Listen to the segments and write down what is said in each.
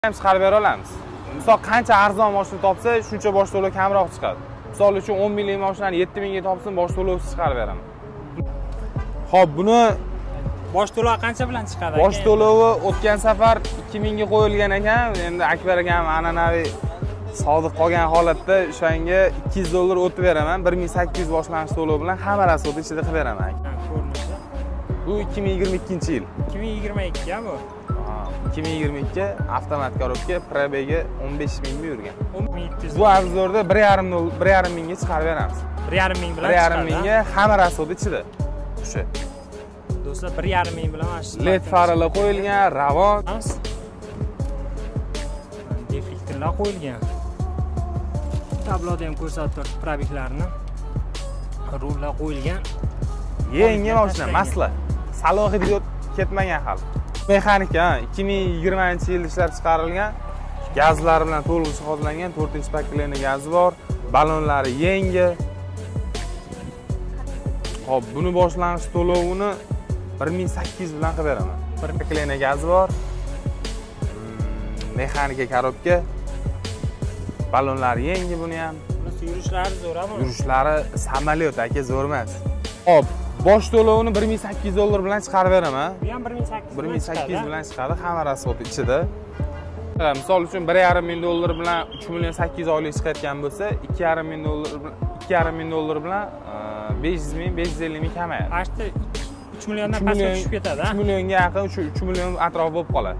ham chiqarib bera olamiz. Misol qancha arzon mashina topsa, shuncha bosh to'lov kamroq chiqadi. Misol uchun 10 minglik mashinani 7 mingga topsin, bosh to'lovsiz chiqarib beraman. Xo'p, buni bosh to'lovi qancha bilan chiqadi? Bosh to'lovi o'tgan safar 2000 ga qo'yilgan ekan. Endi Akbar akam an'anaviy sodiq qolgan holatda o'shanga $200 o'tib beraman. 1800 boshlanish to'lovi bilan hamma rasxod ichida qilib beraman. Ko'rinishi. Bu 2022-yil. 2022 bu. 2022 avtomat korobka probegi 15 ming yurgan. 1700. Bu arzorda 1,5 mingga chiqarib beramiz. 1,5 ming bilan chiqadi. 1,5 mingga hamma rasxod ichida. O'sha. Do'stlar 1,5 ming bilan mana shu LED faralar qo'yilgan, ravon. Defektorlar qo'yilgan. Tabloda ham ko'rsatib turibdi probeglarni. Rullar qo'yilgan. Yangi mashina, masla. Salohiyat ketmagan hali. Mexanika 2020-yil ishlab chiqarilgan, gazlar bilan to'liq jihozlangan, 4-pokoleniya gazi bor, balonlari yangi. Xo'p, buni boshlang'ich to'lovini 1800 bilan qilib beraman. 1-pokoleniya gazi bor. Mexanika korobka. Balonlari yangi buni ham. Bunisi yurishlari zo'rami? Yurishlari samolyot aka, zo'r emas. Xo'p, bosh to'lovini $1800 bilan chiqarib beraman. Bu ham 1800 bilan chiqadi, hamma rasxod ichida. Misol uchun $1,5 ming bilan 3,800,000 oylik chiqayotgan bo'lsa, $2,5 ming bilan 500 ming, 550 ming kamayadi. Ashta 3 milliondan pastga tushib ketadi, 3 millionga yaqin, 3 million atrofi bo'lib qoladi.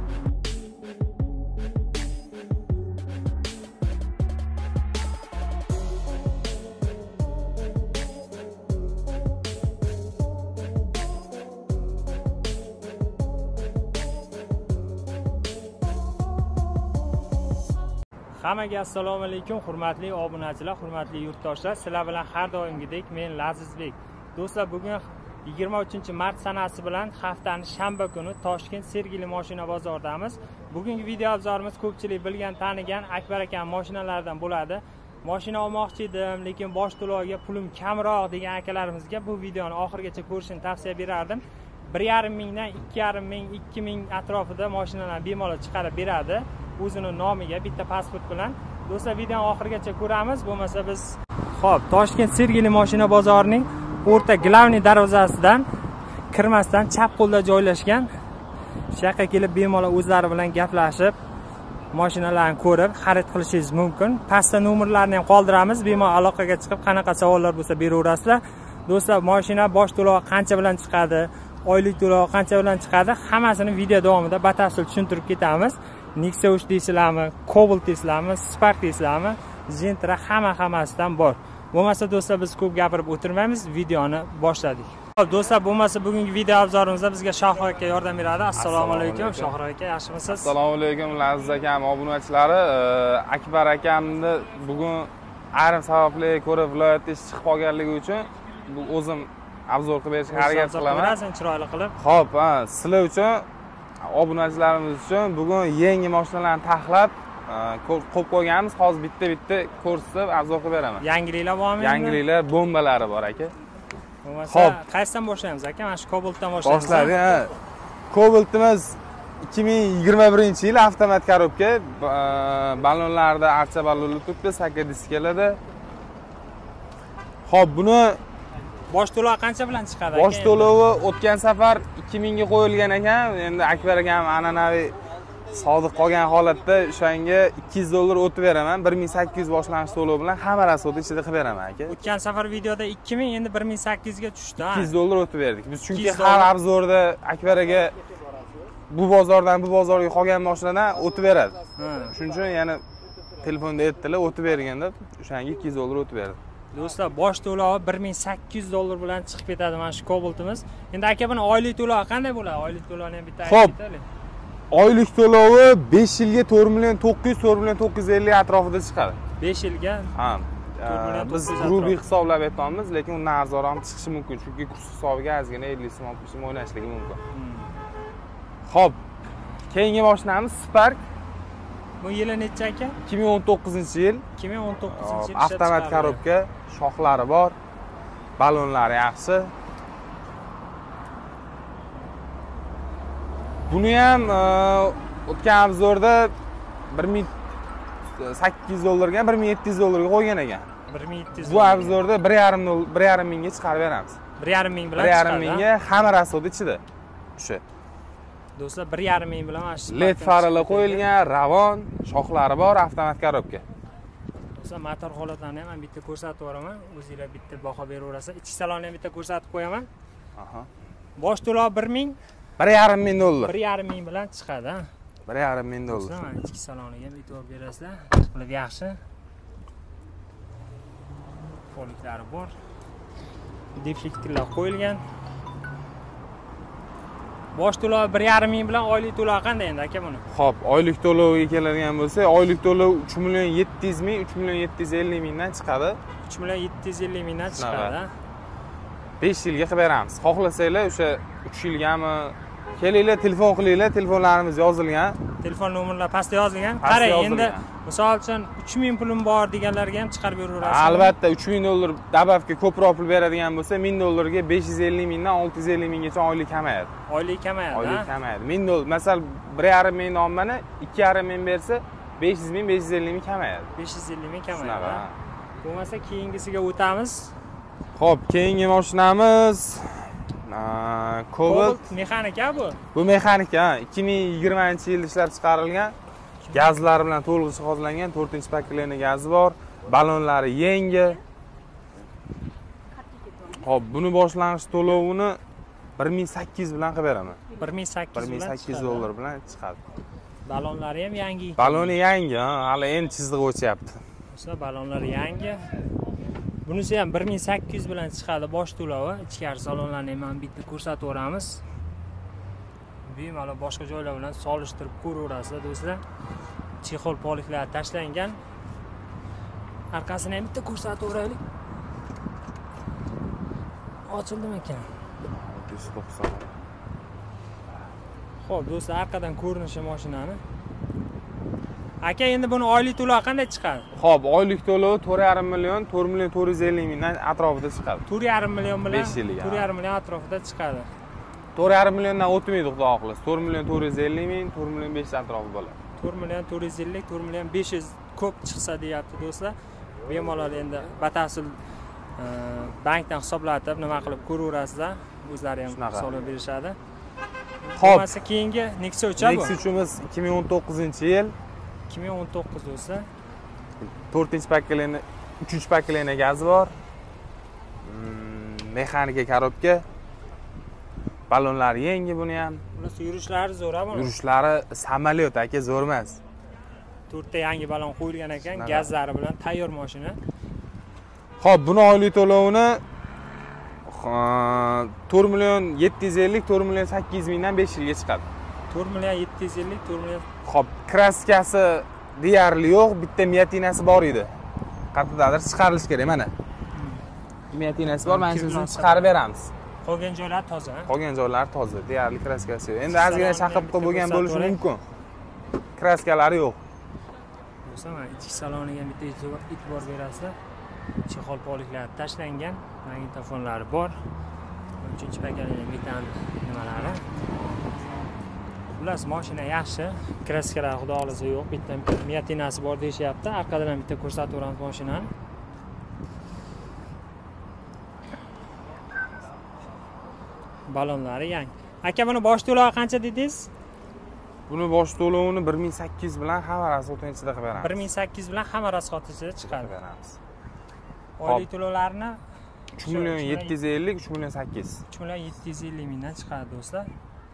Hammaga assalomu alaykum, hurmatli obunachilar, hurmatli yurtdoshlar. Sizlar bilan har doimgidek men Lazizbek. Do'stlar, bugun 23-mart sanasi bilan haftaning shanba kuni Toshkent Sergeli mashina bozoridamiz. Bugungi video obzorimiz ko'pchilik bilgan, tanigan Akbar akam mashinalaridan bo'ladi. Mashina olmoqchi edim, lekin bosh to'loviga pulim kamroq degan akalarimizga bu videoni oxirigacha ko'rishni tavsiya berardim. 1,5 mingdan 2,5 ming, 2 ming atrofida mashinalar bemalol chiqarib beradi. O'zining nomiga bitta pasport bilan. Do'stlar, videoni oxirigacha ko'ramiz. Bo'lmasa biz xo'p, Toshkent Sergeli mashina bozorining o'rta glavniy darvozasidan kirmasdan chap qo'lda joylashgan. Shu yoqqa kelib bemalol o'zlari bilan gaplashib, mashinalarni ko'rib, xarid qilishingiz mumkin. Pastda nomerlarni ham qoldiramiz. Bemalol aloqaga chiqib, qanaqa savollar bo'lsa beraverasizlar. Do'stlar, mashina bosh to'lovi qancha bilan chiqadi, oylik to'lovi qancha bilan chiqadi, hammasini video davomida batafsil tushuntirib ketamiz. Nexia 3 deysizlarmi, Cobalt deysizlarmi, Spark deysizlarmi, Gentra hammasidan bor. Bo'lmasa do'stlar, biz ko'p gapirib o'tirmaymiz, videoni boshladik. Xo'p, do'stlar, bo'lmasa bugungi video obzorimizda bizga Shohir aka yordam beradi. Assalomu alaykum, Shohir aka, yaxshimisiz? Assalomu alaykum, Laziz akam, obunachilari. Akbar akamni bugun ayrim sabablarga ko'ra viloyatda ish chiqib qolganligi uchun bu o'zim obzor qilib berishga harakat qilaman. Birazdan chiroyli qilib. Xo'p, sizlar uchun, obunachilarimiz uchun bugun yangi mashinalarni taxlab qo'yib qo'yganmiz. Hozir bitta ko'rsatib obzor qilib beraman. Yangiliklar bormi? Yangiliklar, bombalari bor aka. Bo'lmasa, qaysidan boshlaymiz aka? Mana shu Cobaltdan boshlaymiz. Boshladik. Cobaltimiz 2021-yil avtomat korobka, balonlarda archa balonlar turibdi, sakka diskalada. Xo'p, buni bosh to'lovi qancha bilan chiqadi? Bosh to'lovi o'tgan safar 2000 ga qo'yilgan ekan. Endi Akbar akam an'anaviy sodiq qolgan holatda o'shanga $200 o'tib beraman. 1800 boshlanish to'lovi bilan hamma rasxod ichida qilib beraman aka. O'tgan safar videoda 2000, endi 1800 ga tushdi. $200 o'tib berdik. Biz chunki har obzorda Akbar aka bu bozordan bu bozorga qolgan mashinadan o'tib beradi. Shuning uchun yana telefonda aytdilar, o'tib bergan deb o'shanga $200 o'tib berdi. Do'stlar, bosh to'lovi $1800 bilan chiqib ketadi mana shu Cobaltimiz. Endi aka, buni oylik to'lovi qanday bo'ladi? Oylik to'lovini ham bitta aytib ketaylik. Oylik to'lovi 5 yilga 4,900,950 atrofida chiqadi. 5 yilga? Ha. Biz grubiy hisoblab aytamiz, lekin undan arzonroq chiqishi mumkin, chunki kurs hisobiga ozgina 50 so'm 60 so'm o'ynashligi mumkin. Xo'p, keyingi mashinamiz Spark. Bu yili necha aka? 2019-yil. 2019-yil avtomat korobka, shoxlari bor, balonlari yaxshi. Buni ham o'tgan obzorda $1800 ga, $1700 ga qo'ygan ekan. 1700. Bu arzorda 1,5 mingga chiqarib beramiz. 1,5 ming bilan chiqadi. 1,5 mingga hamma rasxod ichida. O'sha. Do'stlar 1,5 ming bilan mana shu LED farlar qo'yilgan, ravon, shoxlari bor, avtomat korobka. Do'stlar motor holatlarini ham bitta ko'rsatib boraman. O'zingizlar bitta baho beraverasiz. Ichki salonni ham bitta ko'rsatib qo'yaman. Aha. Bosh to'lov 1 ming, $1,5 ming. 1,5 ming bilan chiqadi, ha. $1,5 ming. Mana ichki saloniga ham e'tibor berasizlar. Qilib yaxshi. Poliklari bor. Deflektorlar qo'yilgan. Bosh to'lov 1,5 ming bilan oylik to'lov qanday endi aka buni? Xo'p, oylik to'lovga keladigan bo'lsa, oylik to'lov 3,700 ming, 3,750 mingdan chiqadi. 3,750 mingdan chiqadi. 5 yilga qilib beramiz. Xohlasanglar o'sha 3 yilgami kelinglar, telefon qilinglar, telefonlarimiz yozilgan. Telefon nomerlar pastda yozilgan. Qarang, endi misol uchun 3000 pulim bor deganlarga ham chiqarib beraverasiz. Albatta, $3000 dabavga ko'proq pul beradigan bo'lsa, $1000 ga 550 mingdan 650 minggacha oylik kamayadi. Oylik kamayadi. Oylik kamayadi. $1000, masal 1,5 ming nomani 2,5 ming bersa, 500 ming, 550 ming kamayadi. 550 ming kamayadi. Bo'lmasa keyingisiga o'tamiz. Xo'p, keyingi mashinamiz Cobalt mexanika bu. Bu mexanika, 2020-yilda ishlab chiqarilgan, gazlari bilan to'liq jihozlangan, 4-paketli gazi bor, balonlari yangi. Xo'p, buni boshlang'ich to'lovini 1800 bilan qilib beraman. 1800 $1800 bilan chiqadi. Balonlari ham yangi. Baloni yangi, hali endi chizig'i o'chyapti. O'sha balonlar yangi. Bunisi ham 1800 bilan chiqadi bosh to'lovi. Ichkari salonlarni ham bitta ko'rsatib o'ramiz. Bemalol boshqa joylar bilan solishtirib ko'raverasizlar do'stlar. Chexol poliklari tashlangan. Arkasini ham bitta ko'rsatib o'raylik. Ochildimi ekan? 190. Xo'p, do'stlar, arqadan ko'rinishi mashinani. Aka, endi buni oylik to'lovi qanday chiqadi? Xo'p, oylik to'lovi 4,5 million, 4,450 mingdan atrofida chiqadi. 4,5 million bilan 4,5 million atrofida chiqadi. 4,5 milliondan o'tmaydi, xudo xohlasa. 4,450 ming, 4,500 atrofi bo'ladi. 4,450, 4,500 ko'p chiqsa deyapti do'stlar. Bemalol endi batafsil bankdan hisoblatib nima qilib ko'raverasizlar. O'zlari ham hisoblab berishadi. Xo'p, bo'lmasa keyingi Nexia bu. Nexia'miz 2019-yil. 2019 do'stlar. 4-paketli, 3-paketli gazi bor. Mexanika korobka. Balonlari yangi buni ham. Bunisi yurishlari zo'r buni. Yurishlari samolyot aka, zo'r emas. 4 ta yangi balon qo'yilgan ekan, gazlari bilan tayyor mashina. Xo'p, buni oylik to'lovini 4,750, 4,800 mingdan 5 yilga chiqadi. 4,750, 4,000. Xo'p, kraskasi deyarli yo'q, bitta miyatinasi bor edi. Qayerdadir chiqarilish kerak mana. Miyatinasi bor, mana shuni chiqarib beramiz. Qolgan joylar toza. Qolgan joylar toza, deyarli kraskasi yo'q. Endi ozgina chaqib qilib bo'lgan bo'lishi mumkin. Kraskalari yo'q. Bo'lsa, mana ichki saloniga bitta e'tibor berasizlar. Chexol poliklari tashlangan, magnitofonlari bor. 3-paketli metan nimalari. Xullas, mashina yaxshi. Kraskalar xudo xolasa yo'q. Bitta miyatinasi bor deyishyapti. Arqadan ham bitta ko'rsatib o'ramiz mashinani. Balonlari yangi. Aka, buni bosh to'lovi qancha dedingiz? Buni bosh to'lovini 1800 bilan hamma rasxotini ichida qilib beramiz. 1800 bilan hamma rasxot ichida chiqarib beramiz. Oylik to'lovlarini 3,750, 3,800. 3,750 mingdan chiqadi do'stlar.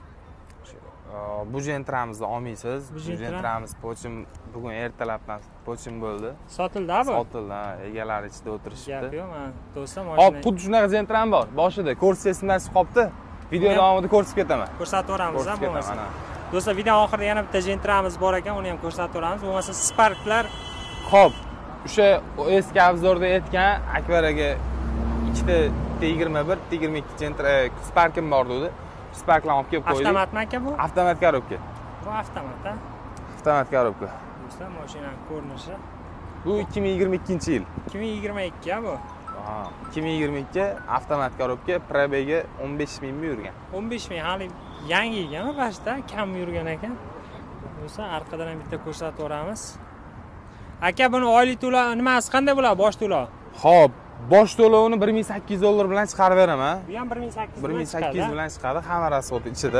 Bu jentramizni olmaysiz. Bu jentramiz pochim bugun ertalabdan pochim bo'ldi. Sotildi-a bu? Sotildi, egalari ichida o'tirishibdi. Gap yo'q, mana do'stlar mashina. Hop, xuddi shunaqa jentram bor. Boshida ko'rsatib nasib qolibdi. Video davomida ko'rsatib ketaman. Ko'rsatib o'ramiz-a bo'lmasa. Do'stlar, video oxirida yana bitta jentramiz bor ekan, uni ham ko'rsatib o'ramiz. Bo'lmasa Sparklar. Xo'p, o'sha eski obzorda aytgan Akbaraga ikkita T21, T22 jentra Sparkim bor dedi. Sparklarni olib kelib qo'ydik. Avtomatmi aka bu? Avtomat korobka. Bu avtomat-a? Avtomat korobka. Do'stlar, mashinaning ko'rinishi. Bu 2022-yil. 2022-a bu? Ha, 2022 avtomat korobka, probegi 15 ming yurgan. 15 ming, hali yangi ekan, rashda kam yurgan ekan. bo'lsa, arqadan ham bitta ko'rsatib o'ramiz. Aka, buni oylik to'lov nimasi qanday bo'ladi, bosh to'lov? Xo'p, bosh to'lovini $1800 bilan chiqarib beraman. Bu ham 1800 1800 bilan chiqadi, hamma rasxod ichida.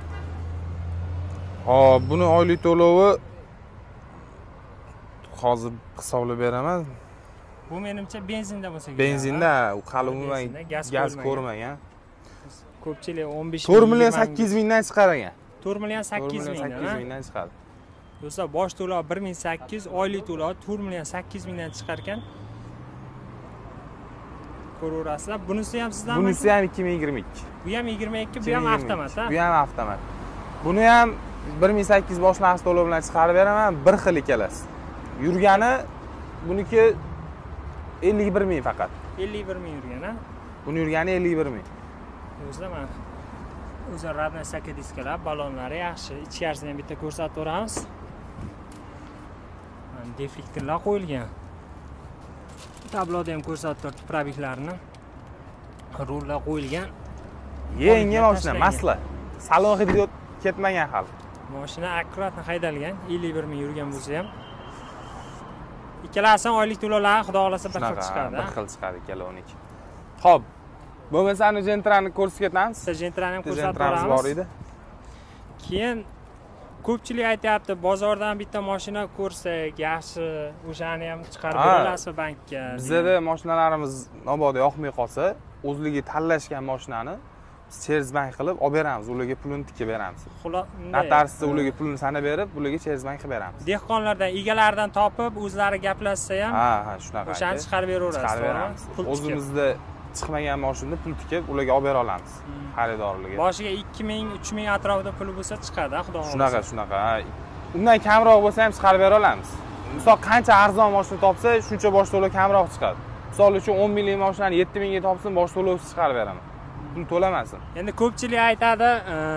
Xo'p, buni oylik to'lovi hozir hisoblab beraman. Bu menimcha benzinda bo'lsa kerak. Benzinda, u hali umuman gaz ko'rmagan. Ko'pchilik 15 4.800 mingdan chiqargan. 4.800 mingdan chiqadi. Do'stlar, bosh to'lov 1800, oylik to'lov 4.800 mingdan chiqar ekan. Ko'raverasizlar. Bunisi ham sizdanmi? Bunisi ham 2022. Bu ham 22, bu ham avtomat, ha? Bu ham avtomat. Buni ham 1800 boshlang'ich to'lov bilan chiqarib beraman, bir xil ikkalasi. Yurgani buniki 51 ming faqat. 51 ming yurgan, ha? Buni yurgani 51 ming. Do'stlar, mana o'zi radna saka diskalar, balonlari yaxshi. Ichkarisini ham bitta ko'rsatib o'ramiz. Mana deflektorlar qo'yilgan. Tabloda ham ko'rsatib turibdi probeglarni. Rullar qo'yilgan. Yangi mashina, masla. Salon hidi ketmagan hali. Mashina akkuratni haydalgan, 51 ming yurgan bo'lsa ham. Ikkalasining oylik to'lovlari xudo xolasa bir xil chiqadi. Bir xil chiqadi ikkalovniki. Xo'p, bo'lmasa ani Gentrani ko'rsatib ketamiz. Gentrani ham ko'rsatib beramiz. Bor edi. Keyin ko'pchilik aytayapti, bozordan bitta mashina ko'rsak, yaxshi, o'shani ham chiqarib berasizmi bankka? Bizda mashinalarimiz mabodo yoqmay qolsa, o'zligi tanlashgan mashinani Cherzbank qilib olib beramiz, ularga pulini tikib beramiz. Notariusda ularga pulini sanab berib, ularga Cherzbank qilib beramiz. Dehqonlardan, egalaridan topib, o'zlari gaplashsa ham, ha, shunaqa. O'shani chiqarib beraverasiz. Chiqarib beramiz. O'zimizda chiqmagan mashinani pul tikib, ularga olib bera olamiz. Xaridorlarga. Boshiga 2000, 3000 atrofida puli bo'lsa chiqadi, xudo xolasa. Shunaqa. Undan kamroq bo'lsa ham chiqarib bera olamiz. Misol qancha arzon mashina topsa, shuncha bosh to'lov kamroq chiqadi. Misol uchun 10 minglik mashinani 7000 ga topsin, bosh to'lovsiz chiqarib beraman. Pul to'lamasin. Endi ko'pchilik aytadi,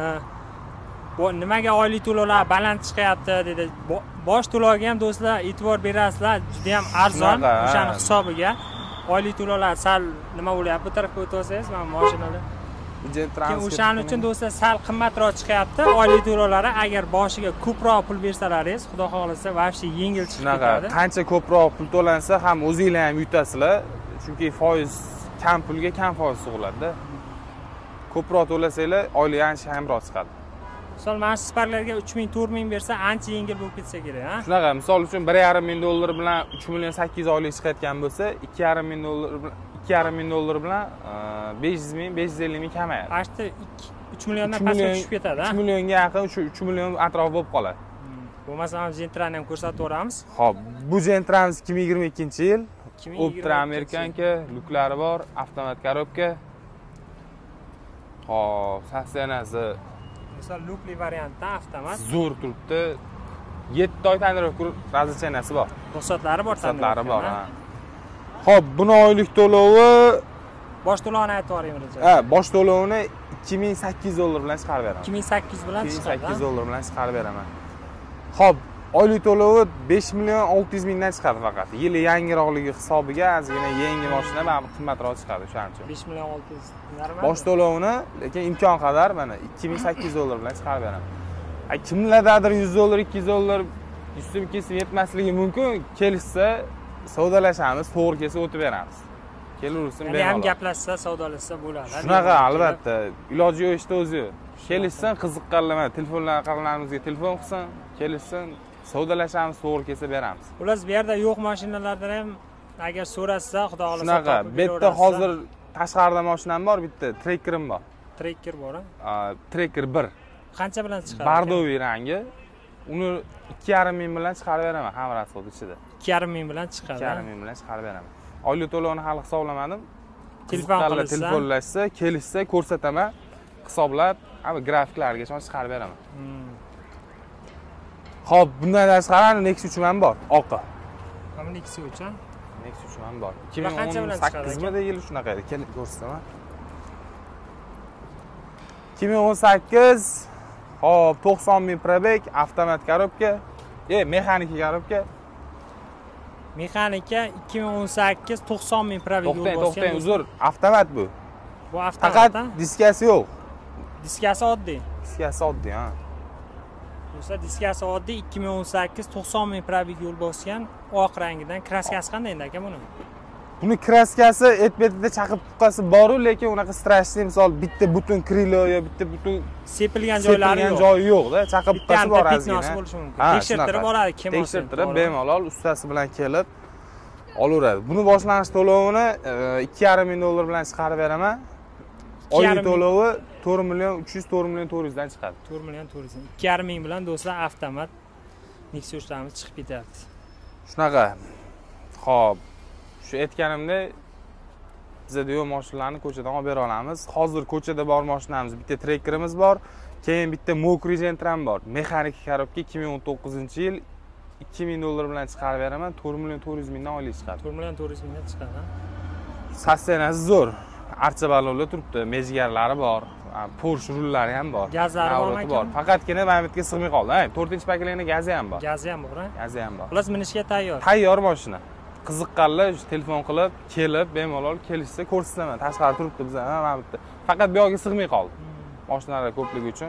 bu nimaga oylik to'lovlar baland chiqyapti dedi. Bosh to'lovga ham do'stlar e'tibor berasizlar, juda ham arzon, o'shani hisobiga. Oylik to'lovlar sal nima bo'lyapti, bu tarafga o'tib olsangiz, mana mashinalar. O'shaning uchun do'stlar sal qimmatroq chiqyapti. Oylik to'lovlari agar boshiga ko'proq pul bersalaringiz, xudo xolasa, vobshe yengil chiqib ketadi. Qancha ko'proq pul to'lansa ham o'zingizlar ham yutasizlar, chunki foiz kam pulga kam foiz tug'iladi-da. Ko'proq to'lasanglar, oylik ancha kamroq chiqadi. Misol, mana shu Sparklarga 3000, 4000 bersa, ancha yengil bo'lib ketsa kerak, ha? Shunaqa, misol uchun 1,5 ming dollar bilan 3.800.000 oylik chiqayotgan bo'lsa, 2,5 ming dollar bilan 500 ming, 550 ming kamayadi. Ashta 3 milliondan pastga tushib ketadi, ha? 3 millionga yaqin, shu 3 million atrofi bo'lib qoladi. Bo'lmasa, ham Gentrani ham ko'rsatib o'ramiz. Xo'p, bu Gentramiz 2022-yil. Optra Amerikanka, luklari bor, avtomat korobka. Xo'p, sassiyanasi misol lukli variantda avtomat zo'r turibdi. 7 oy tonirovka razlicheniyasi bor. Ruxsatlari bor, ruxsatlari bor, ha. Xo'p, buni oylik to'lovi bosh to'lovini aytib yuboring birinchi. Ha, bosh to'lovini $2800 bilan chiqarib beraman. 2800 bilan chiqadi. $2800 bilan chiqarib beraman. Xo'p, oylik to'lovi 5.600.000 mingdan chiqadi faqat. Yili yangiroqligi hisobiga ozgina yangi mashina va qimmatroq chiqadi o'shaning uchun. 5.600.000 bosh to'lovini, lekin imkon qadar mana $2800 bilan chiqarib beraman. Kimlardadir $100, $200 üstüm kesib yetmasligi mumkin. Kelishsa savdolashamiz, to'g'ri kelsa o'tib beramiz. Kelaversin bemalol. Ham gaplashsa, savdolashsa bo'ladi. Shunaqa, albatta. Iloji yo'q ishda o'zi yo'q. Kelishsin, qiziqqanlar, telefonlarimizga telefon qilsin, kelishsin, savdolashamiz, to'g'ri kelsa beramiz. Xullas, bu yerda yo'q mashinalardan ham agar so'rashsa, xudo xolasa shunaqa. Bu yerda hozir tashqarida mashinam bor, bitta Trekkerim bor. Trekker bor, ha? Trekker 1. Qancha bilan chiqadi? Bardoviy rangi. Uni 2,5 ming bilan chiqarib beraman, hamma rasxod ichida. 2,5 ming bilan chiqadi. 2,5 ming bilan chiqarib beraman. Oylik to'lovini hali hisoblamadim. Telefonlashsa, kelishsa ko'rsataman, hisoblab, hamma grafiklargacha chiqarib beraman. Xo'p, bundan tashqari Nexus 3 ham bor, oqi. Mana Nexus 3, ha? Nexus 3 ham bor. 2018-da yil shunaqa edi, kelib ko'rsataman. 2018 hop 90 ming probeg, avtomat korobka, mexanika korobka. Mexanika 2018 90 ming probeg bosgan. To'xtang, uzr, avtomat bu. Bu avtomat. Faqat diskasi yo'q. Diskasi oddiy. Diskasi oddiy, ha. Do'stlar, diskasi oddiy 2018 90 ming probeg yo'l bosgan, oq rangidan. Kraskasi qanday endi aka buni? Buni kraskasi et-betida chaqib tuqqasi bor-u, lekin unaqa strashli, misol bitta butun krilo yo bitta butun sepilgan joylari yo'q. Joyi yo'q-da, chaqib tuqqasi bor ozgina. Bo'lishi mumkin. Tekshirtirib oladi kim olsa. Tekshirtirib bemalol ustasi bilan kelib olaveradi. Buni boshlanish to'lovini 2,5 ming dollar bilan chiqarib beraman. Oylik to'lovi 4 million 300 4 million 400 dan chiqadi. 4 million 400. 2,5 ming bilan do'stlar avtomat Nexus'larimiz chiqib ketyapti. Shunaqa. Xo'p, shu aytganimdek bizda yo'q mashinalarni ko'chadan olib bera olamiz. Hozir ko'chada bor mashinamiz, bitta trekkerimiz bor, keyin bitta mokriy Gentra bor. Mexanik korobka 2019-yil 2 ming dollar bilan chiqarib beraman. 4 million 400 mingdan oylik chiqadi. 4 million 400 mingdan chiqadi. Sassenasi zo'r. Archa ballonlar turibdi, mejgarlari bor, Porsche rullari ham bor. Gazlari bor. Faqatgina mana bu yerga sig'may qoldi. 4-paketli gazi ham bor. Gazi ham bor, ha? Gazi ham bor. Xullas minishga tayyor. Tayyor mashina. Qiziqqanlar telefon qilib, kelib, bemalol kelishsa ko'rsataman. Tashqari turibdi bizda, mana bu yerda. Faqat bu yoqqa sig'may qoldi. Mashinalar ko'pligi uchun.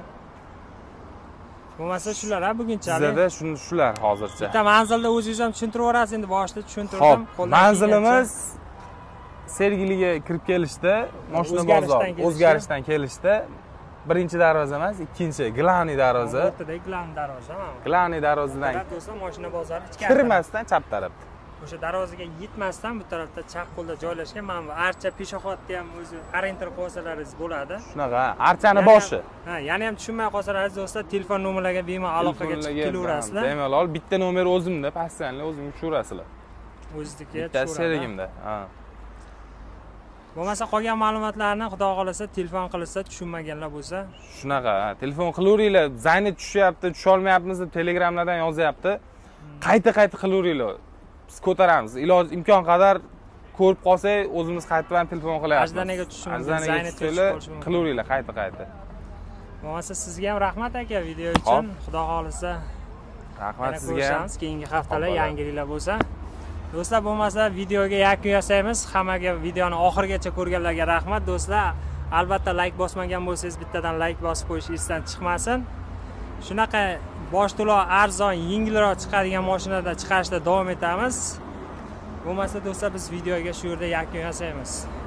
Bo'lmasa shular ha bugunchalik. Bizda shular hozircha. Bitta manzilda o'zingiz ham tushuntirib yuborasiz, endi boshida tushuntirdim. Manzilimiz Sergiliga kirib kelishda, mashina bozor o'zgarishdan kelishda birinchi darvoza emas, ikkinchi Glani darvoza. O'rtada Glani darvoza, mana. Glani darvozadan do'stlar mashina bozori ichkari. Kirmasdan chap tarafda. O'sha darvozaga yetmasdan bu tarafda chap qo'lda joylashgan mana bu archa peshoxodda ham o'zi orientir qilsalaringiz bo'ladi. Shunaqa, archani boshi. Ha, yana ham tushunmay qolsalaringiz do'stlar, telefon nomerlariga bemalol aloqaga chiqib kelaverasizlar. Bemalol bitta nomer o'zimda, pastanli o'zim tushaverasizlar. O'zizniki bitta sherigimda. Ha. Bo'lmasa qolgan ma'lumotlarni xudo xolasa telefon qilsa, tushunmaganlar bo'lsa, shunaqa, telefon qilaveringlar. Zayni tushyapti, tusha olmayapmiz deb Telegramlardan yozyapti. Qayta-qayta qilaveringlar. Biz ko'taramiz. Iloj imkon qadar ko'rib qolsak, o'zimiz qaytadan telefon qilyapmiz. Ajdanaga tushishimiz, Zayni tushishimiz, qilaveringlar qayta-qayta. Bo'lmasa sizga ham rahmat aka video uchun. Xudo xolasa rahmat sizga ham. Keyingi haftalar yangiliklar bo'lsa, do'stlar, bo'lmasa videoga yakun yasaymiz. Hammaga videoni oxirigacha ko'rganlarga rahmat do'stlar. Albatta like bosmagan bo'lsangiz bittadan like bosib qo'yish esdan chiqmasin. Shunaqa bosh to'lov arzon, yengilroq chiqadigan mashinalarda chiqarishda davom etamiz. Bo'lmasa do'stlar, biz videoga shu yerda yakun yasaymiz.